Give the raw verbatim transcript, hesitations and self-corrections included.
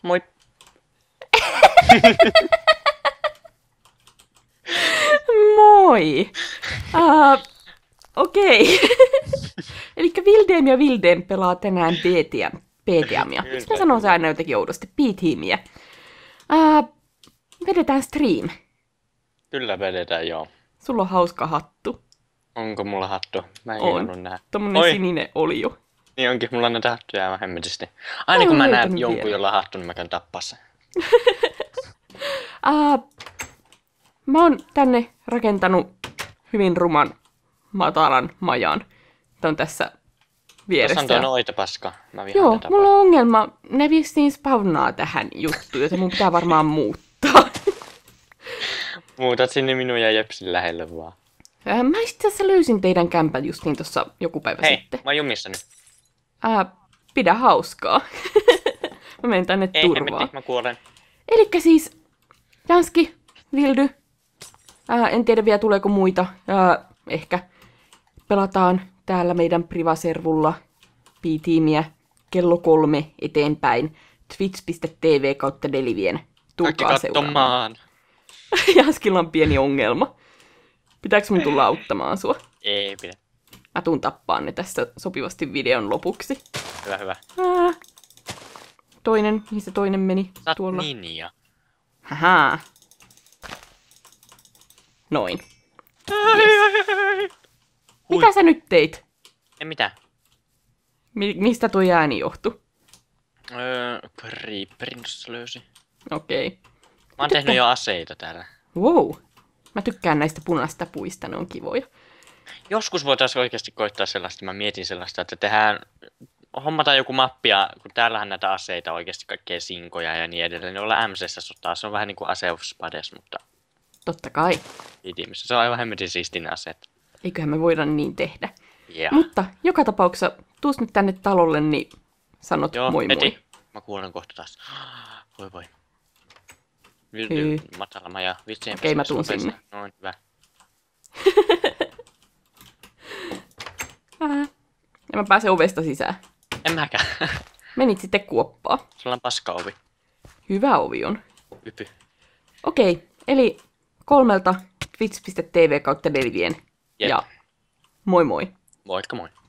moi. Moi! Uh, Okei. Okay. Elikkä Vildem ja Vildem pelaa tänään B-tiamia. Miksi mä sanon se aina jotenkin oudosti? B-tiimiä. Uh, vedetään stream. Kyllä vedetään, joo. Sulla on hauska hattu. Onko mulla hattu? Mä en on. nähdä. Tommonen Oi. Sininen olio. Niin onkin, mulla on näitä hattuja aivan hemmetisti. Aina kun mä näen jonkun, vielä. jolla on hattu, niin mä käyn tappaa sen. uh, mä oon tänne rakentanut hyvin ruman matalan majan. Tää on tässä vieressä. Tuossa on tuo noita paska. Mä vihaan Joo, tätä mulla on ongelma. Ne vissiin spawnaa tähän juttuun, joten mun pitää varmaan muuttaa. Muutat sinne minun ja Jepsin lähelle vaan. Äh, mä itse asiassa löysin teidän kämpän just niin tossa joku päivä Hei, sitten. mä oon jumissa nyt. Äh, pidä hauskaa. Mä menen tänne Ei, turvaan. Ei, mä kuolen. Elikkä siis Janski, Vildy. Äh, en tiedä vielä tuleeko muita. Äh, ehkä pelataan täällä meidän privaservulla B-tiimiä kello kolme eteenpäin. twitch piste tv kautta delivien. Tulkaa seuraamaan. Janskilla on pieni ongelma. Pitääkö mun tulla auttamaan sua? Ei pidä. Mä tuun tappaan ne tässä sopivasti videon lopuksi. Hyvä, hyvä. Ää, toinen, mihin se toinen meni? Sä oot tuolla. ninja. Hähää. Noin. Yes. Mitä sä nyt teit? Ei mitään. Mi- mistä tuo ääni johtui? Öö, Creeperin tossa löysi. Okei. Okay. Mä oon tehnyt jo aseita täällä. Wow. Mä tykkään näistä punaista puista, ne on kivoja. Joskus voitaisiin oikeasti koittaa sellaista, mä mietin sellaista, että tehdään, hommataan joku mappi, ja kun täällähän näitä aseita oikeasti kaikkea sinkoja ja niin edelleen, niin ollaan M C:ssä sotaa, se on vähän niin kuin Ase of Spades, mutta... Totta kai. Idimissä. Se on aivan hemmetin siistinen aseet. Eiköhän me voida niin tehdä. Yeah. Mutta joka tapauksessa, tuus nyt tänne talolle, niin sanot Joo, moi heti. moi. Mä kuulen kohta taas. Voi voi. Hyy. Matala maja. Vitsi, Okei, okay, mä tuun sinne. Noin, hyvä. Ja mä pääsen ovesta sisään. En mäkään. Menit sitten kuoppaa. Sulla on paskaovi. Hyvä ovi on. Ypy. Okei, okay, eli kolmelta twitch piste tv kautta delivien. Jep. Ja moi moi. Moikka moi.